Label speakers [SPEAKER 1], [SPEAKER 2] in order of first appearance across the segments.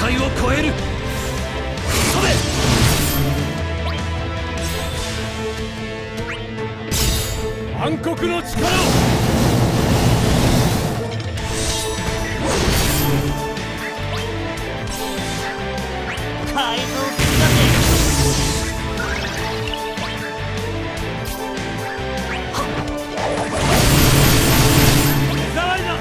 [SPEAKER 1] 界を超える。飛べ。暗黒の力を。
[SPEAKER 2] 改造するだぜ。
[SPEAKER 1] 手触りだ。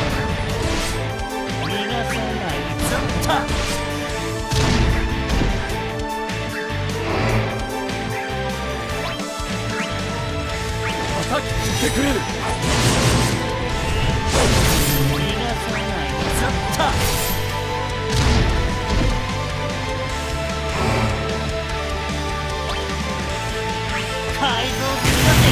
[SPEAKER 2] 逃がさないぞっと。
[SPEAKER 1] 叩きつけてくれる。
[SPEAKER 2] 逃がさないぞっと。改造するだぜ。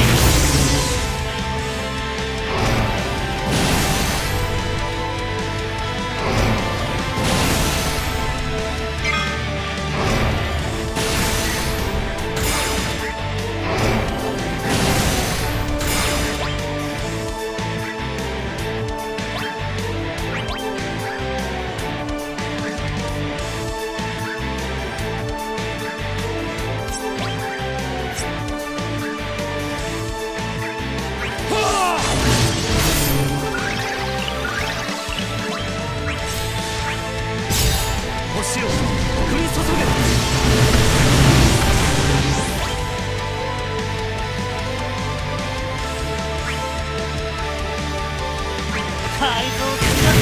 [SPEAKER 1] 星を降り注げ。
[SPEAKER 2] 改造するだぜ。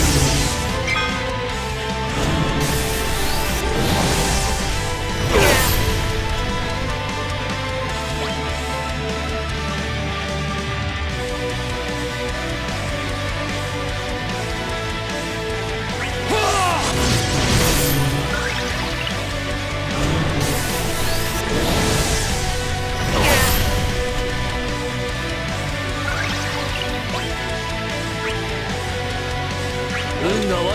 [SPEAKER 1] 運が悪かった。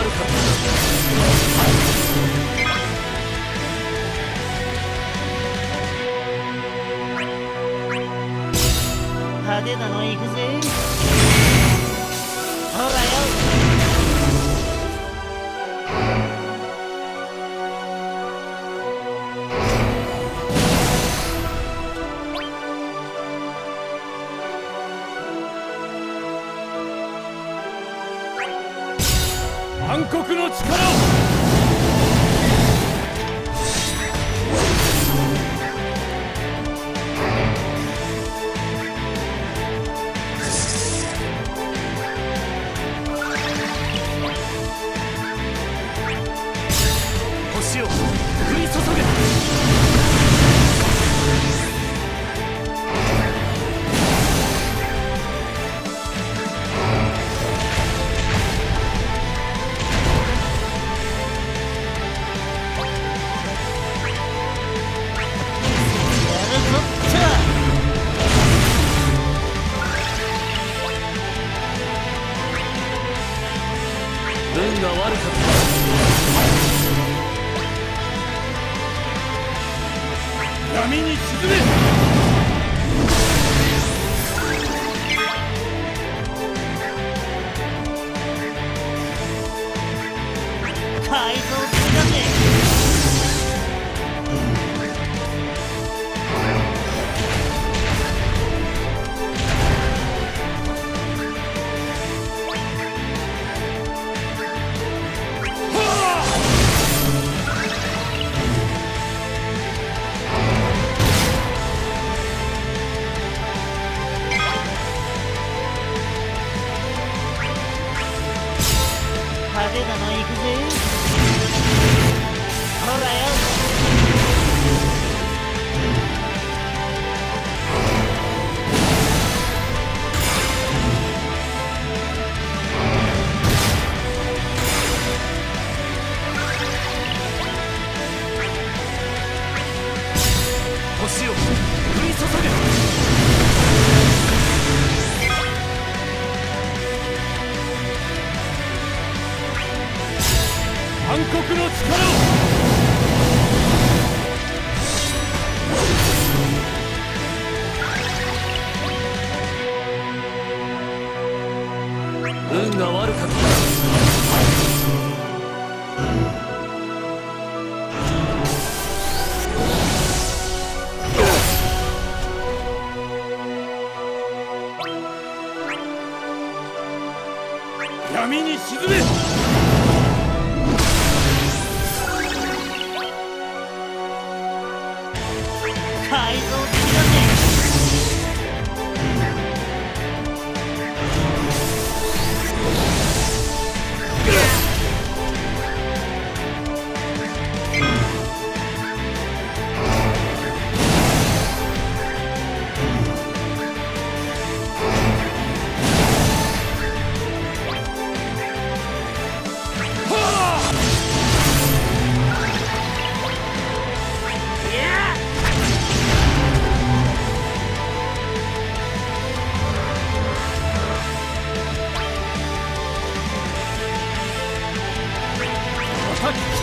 [SPEAKER 2] 派手なの行くぜ。ほらよ。
[SPEAKER 1] 暗黒の力を。星を降り注げ。運が悪かった。闇に沈め。
[SPEAKER 2] 改造するだぜ。派手なの行くぜ。ほらよ。
[SPEAKER 1] 星を降り注げ。暗黒の力を。運が悪かった。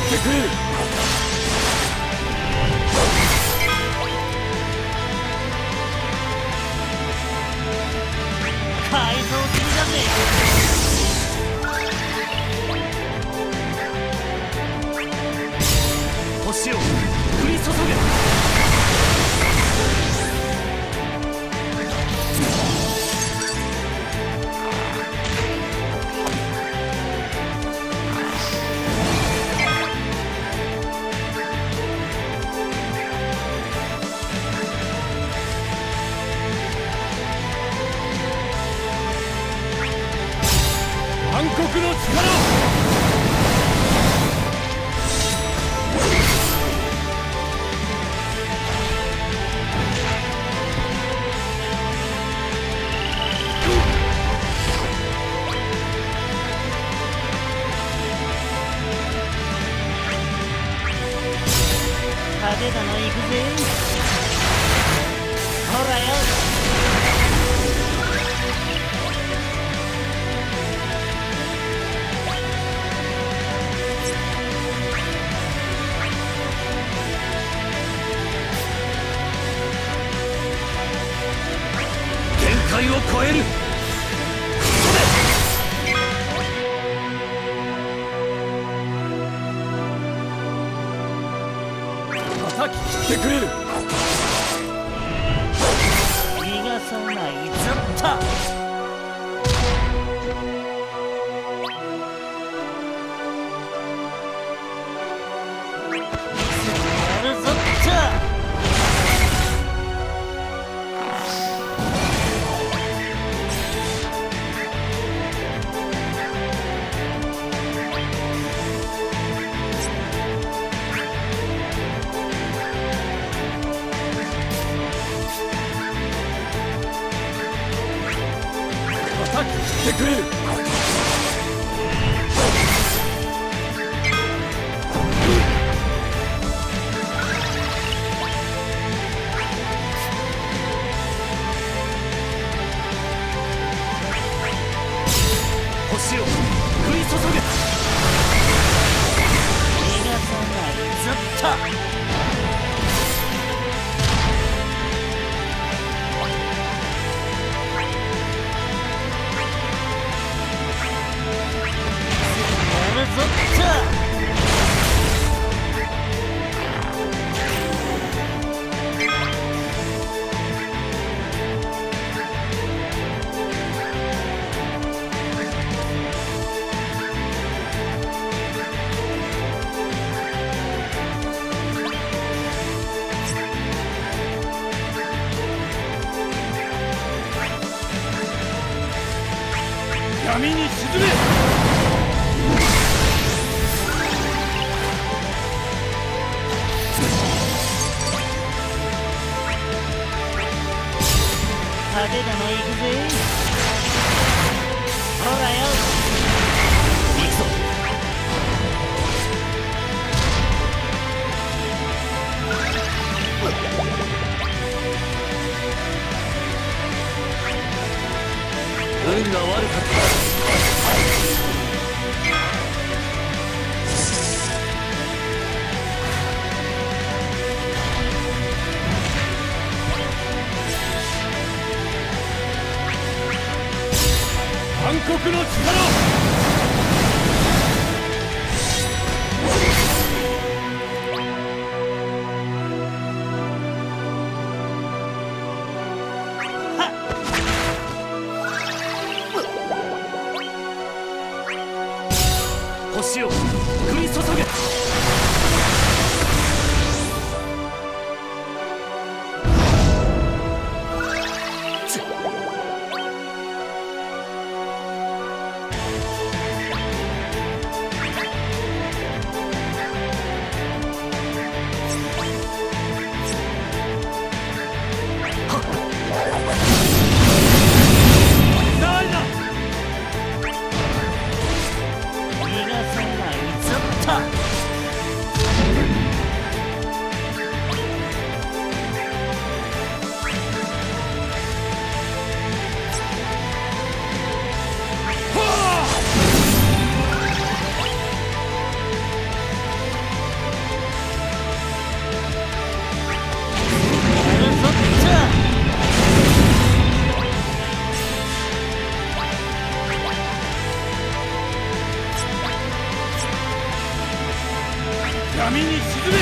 [SPEAKER 1] ってくれる。
[SPEAKER 2] 改造済みだぜ。
[SPEAKER 1] 星を降り注げ。暗黒の力。
[SPEAKER 2] 派手なの行くぜ。ほらよ。
[SPEAKER 1] 限界を超える。叩き切ってくれる。
[SPEAKER 2] 逃がさないぞっと。やるぞっと。
[SPEAKER 1] 叩き切ってくれる。星を降り注げ。
[SPEAKER 2] 逃がさないぞっと。やるぞっと。
[SPEAKER 1] 闇に沈め。
[SPEAKER 2] 派手なの行くぜ。ほらよ。
[SPEAKER 1] 行くぞ。運が悪かった。暗黒の力。星を降り注げ。
[SPEAKER 2] 逃がさないぞっと。
[SPEAKER 1] 闇に沈め。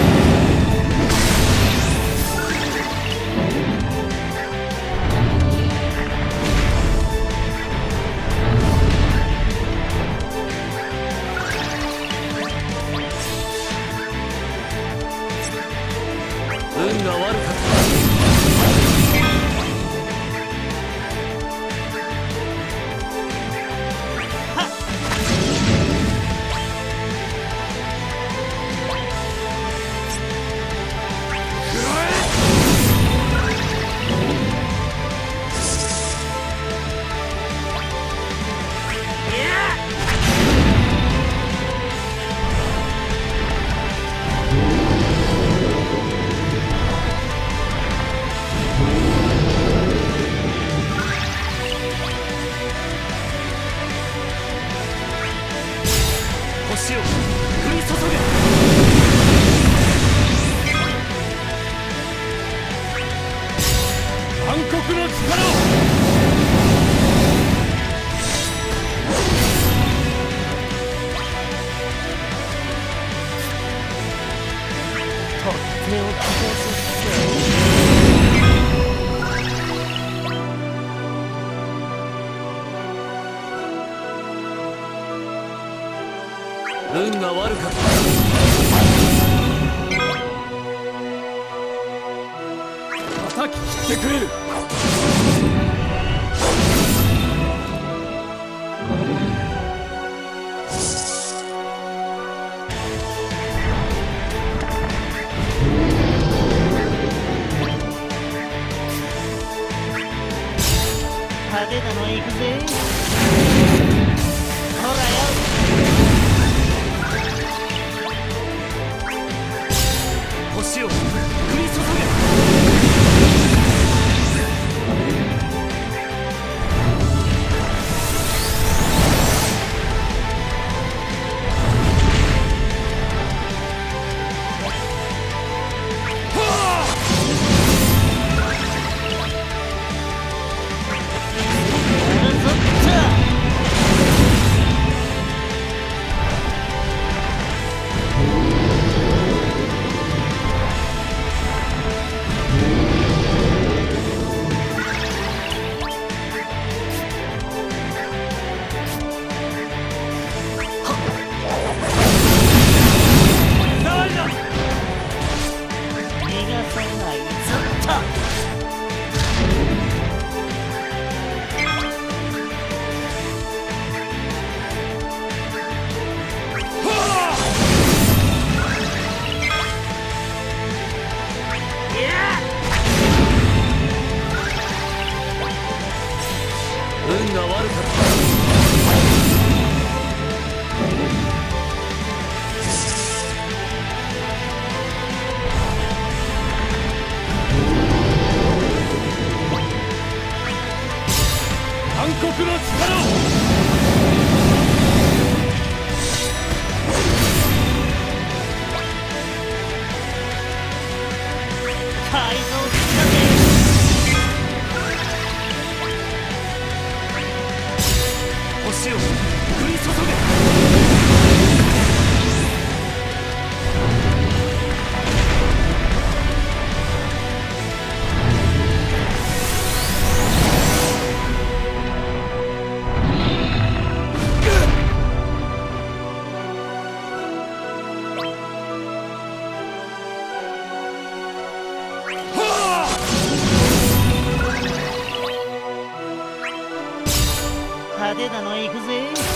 [SPEAKER 1] 運が悪かった。星を降り注げ。暗黒の力を。
[SPEAKER 2] とっておきですって。
[SPEAKER 1] 運が悪かった。叩き切ってくれる。
[SPEAKER 2] 派手なの行くぜ。ほらよ。
[SPEAKER 1] 星を降り注げ。運が悪かった。暗黒の力を。
[SPEAKER 2] 改造したぜ。
[SPEAKER 1] 星を降り注げ。
[SPEAKER 2] 派手なの行くぜ。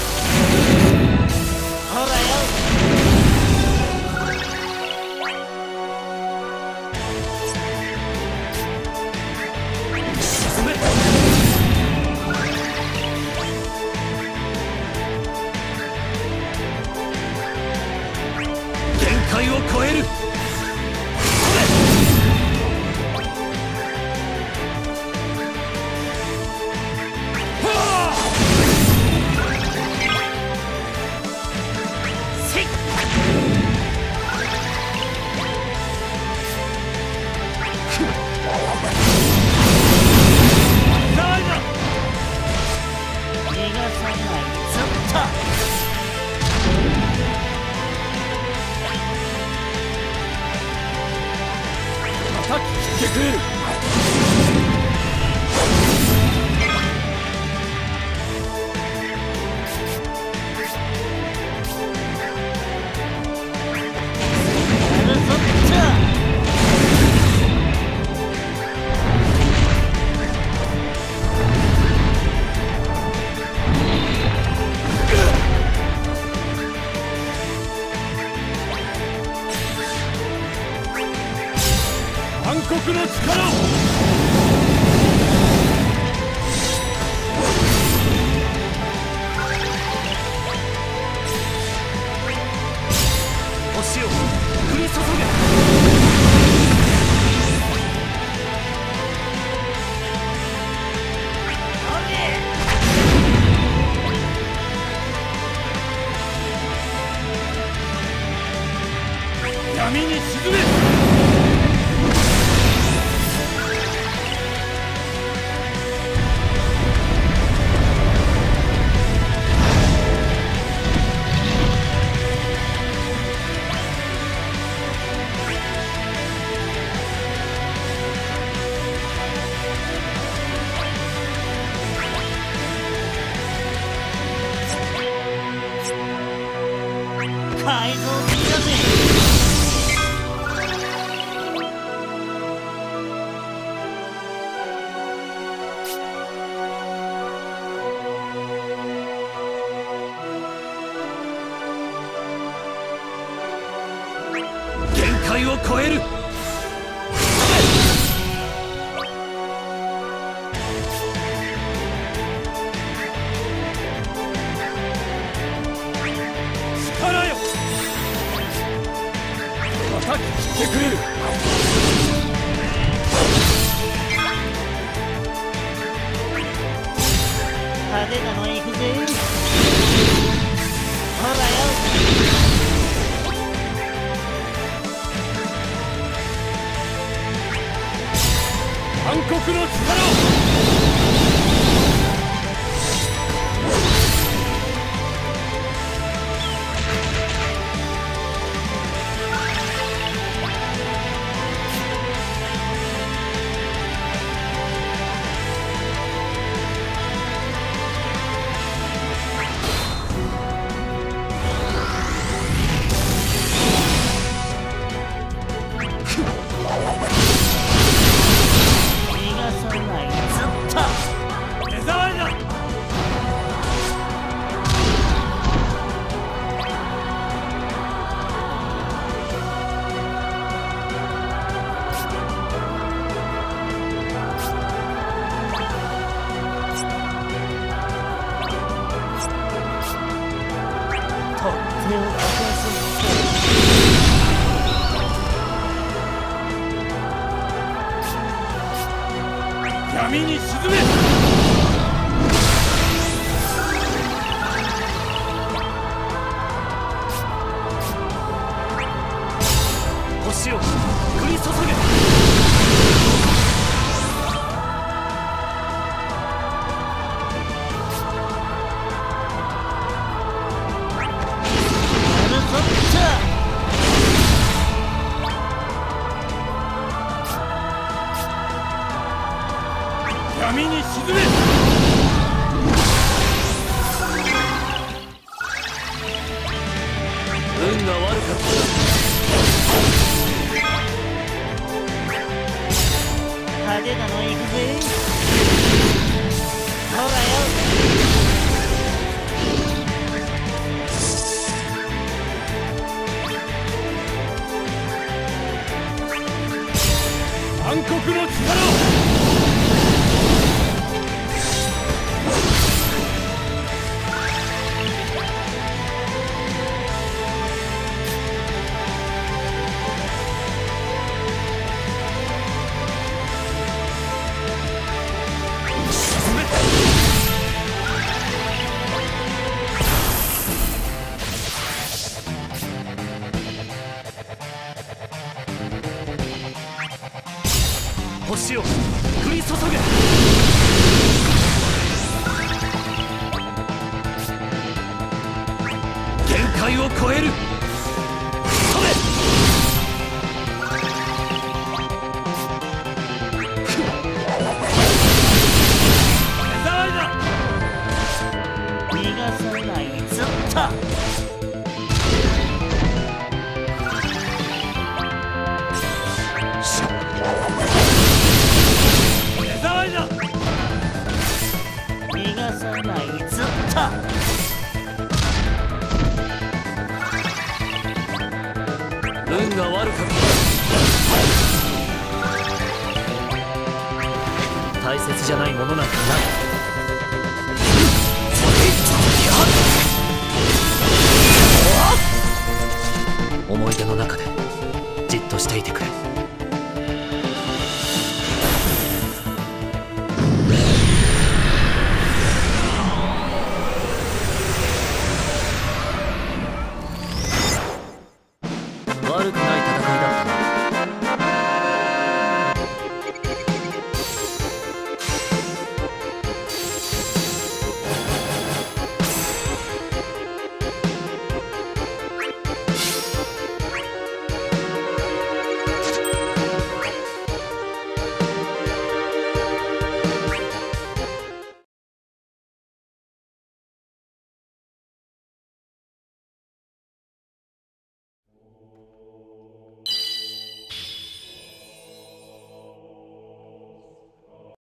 [SPEAKER 2] ほらよ。
[SPEAKER 1] 沈め。限界を超える。 国の力を。星を降り注げ。闇に沈め。
[SPEAKER 2] 改造的だぜ。
[SPEAKER 1] 限界を超える。力よ。また来てくれる。
[SPEAKER 2] 派手なの行くぜ。ほらよ。
[SPEAKER 1] 暗黒の力を。闇に沈め。星を降り注げ。闇に沈め。運が悪かった。
[SPEAKER 2] 派手なの行くぜ。ほらよ。
[SPEAKER 1] 暗黒の力を。星を降り注げ。限界を超える。飛べ。目障りだ。
[SPEAKER 2] 逃がさないぞっと。逃がさないぞっと。
[SPEAKER 1] 運が悪かった。 大切じゃないものなんかない。思い出の中でじっとしていてくれ。悪くない